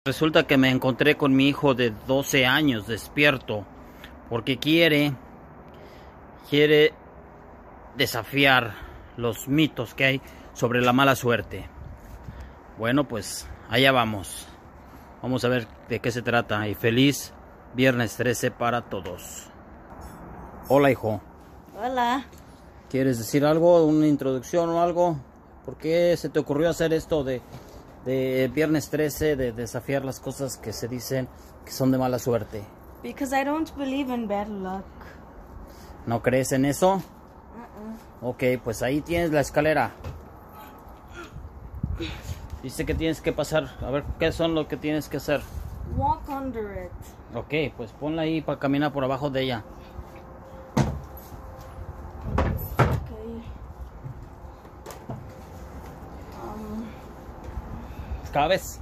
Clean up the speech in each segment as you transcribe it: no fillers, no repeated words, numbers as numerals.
Resulta que me encontré con mi hijo de 12 años despierto porque quiere desafiar los mitos que hay sobre la mala suerte. Bueno, pues allá vamos. Vamos a ver de qué se trata y feliz viernes 13 para todos. Hola, hijo. Hola. ¿Quieres decir algo? ¿Una introducción o algo? ¿Por qué se te ocurrió hacer esto de viernes 13, de desafiar las cosas que se dicen que son de mala suerte? Because I don't believe in bad luck. ¿No crees en eso? Ok, pues ahí tienes la escalera. Dice que tienes que pasar. A ver, ¿qué son lo que tienes que hacer? Walk under it. Ok, pues ponla ahí para caminar por abajo de ella. Okay. ¿Cabes?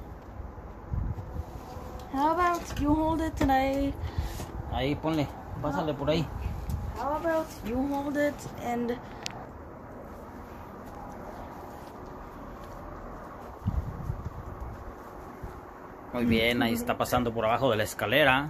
How about you hold it and Ahí ponle, pásale por ahí. How about you hold it and Muy bien, ahí está pasando por abajo de la escalera.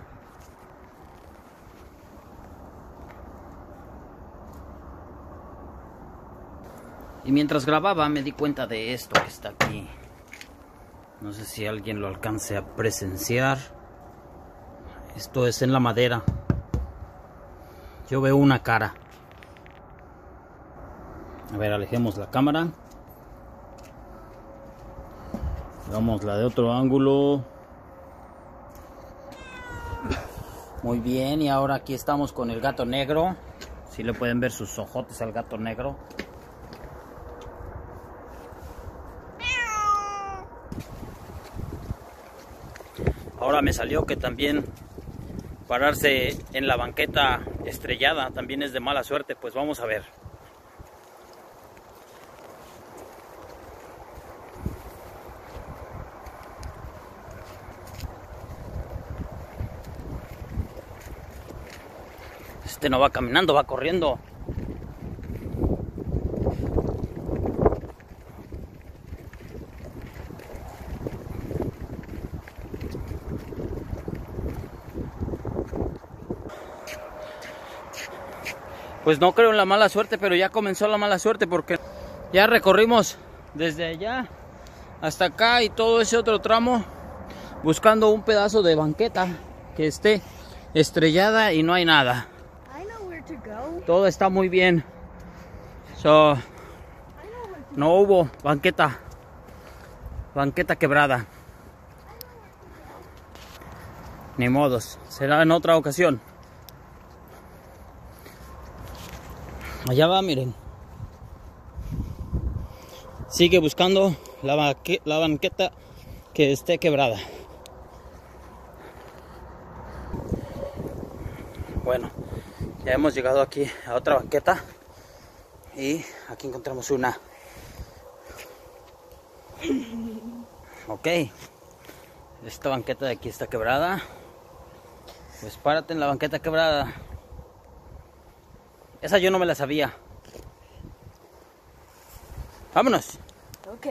Y mientras grababa me di cuenta de esto que está aquí. No sé si alguien lo alcance a presenciar. Esto es en la madera. Yo veo una cara. A ver, alejemos la cámara. Veámosla de otro ángulo. Muy bien, y ahora aquí estamos con el gato negro. Si le pueden ver sus ojotes al gato negro. Ahora me salió que también pararse en la banqueta estrellada también es de mala suerte. Pues vamos a ver. Este no va caminando, va corriendo. Pues no creo en la mala suerte, pero ya comenzó la mala suerte porque ya recorrimos desde allá hasta acá y todo ese otro tramo buscando un pedazo de banqueta que esté estrellada y no hay nada. Todo está muy bien. No hubo banqueta quebrada. Ni modos, será en otra ocasión. Allá va, miren. Sigue buscando la banqueta que esté quebrada. Bueno, ya hemos llegado aquí a otra banqueta. Y aquí encontramos una. Ok. Esta banqueta de aquí está quebrada. Pues párate en la banqueta quebrada. Esa yo no me la sabía. Vámonos. Ok.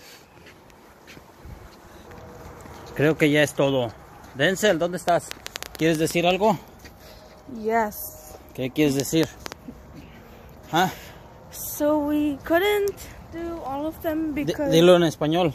Creo que ya es todo. Denzel, ¿dónde estás? ¿Quieres decir algo? Yes. ¿Qué quieres decir? ¿Ah? So we couldn't do all of them because Dilo en español.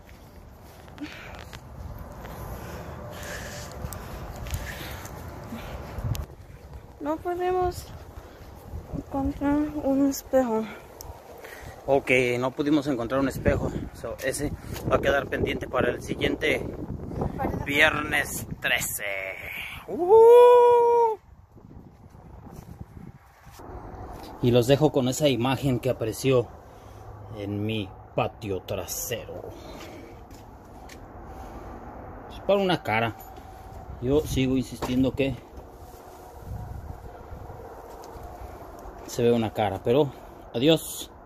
no podemos encontrar un espejo. Ok, no pudimos encontrar un espejo. Ese va a quedar pendiente para el siguiente viernes 13. Y los dejo con esa imagen que apareció en mi patio trasero. Es para una cara. Yo sigo insistiendo que se ve una cara, pero adiós.